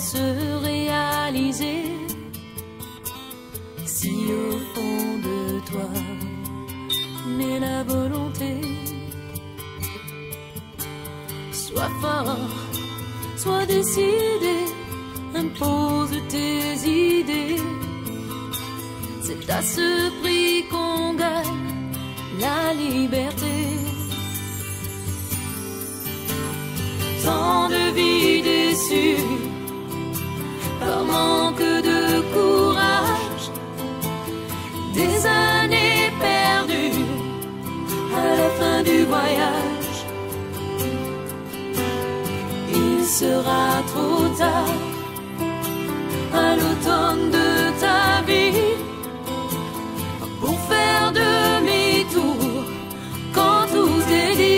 se réaliser si au fond de toi naît la volonté. Sois fort, sois décidé, impose tes idées. C'est à ce prix qu'on gagne la liberté. Tant de vies déçues par manque de courage, des années perdues à la fin du voyage. Il sera trop tard à l'automne de ta vie pour faire demi-tour quand tout est dit.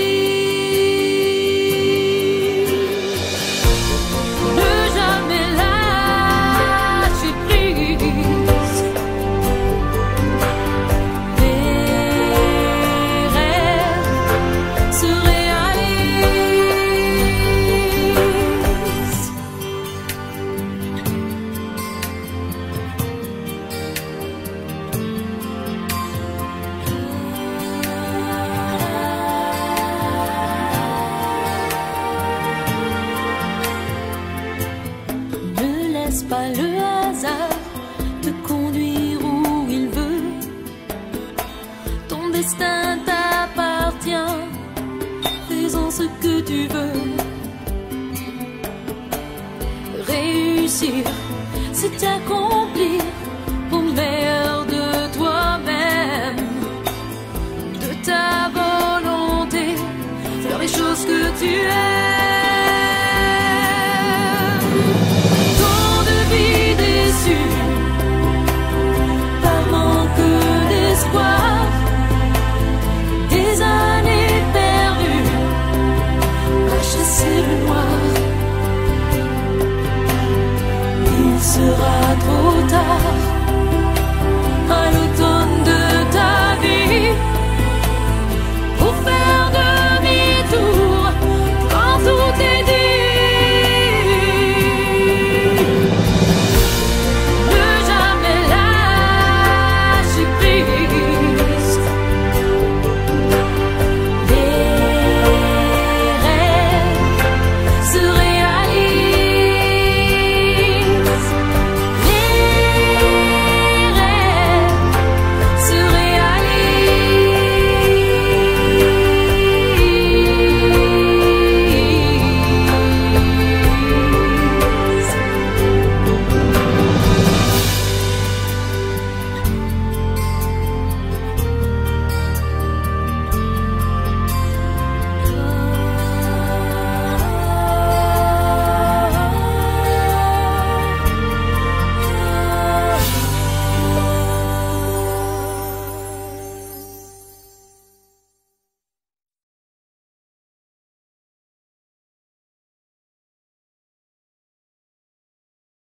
Pas le hasard te conduire où il veut. Ton destin t'appartient, fais-en ce que tu veux. Réussir, c'est accomplir au meilleur de toi-même, de ta volonté, faire les choses que tu aimes.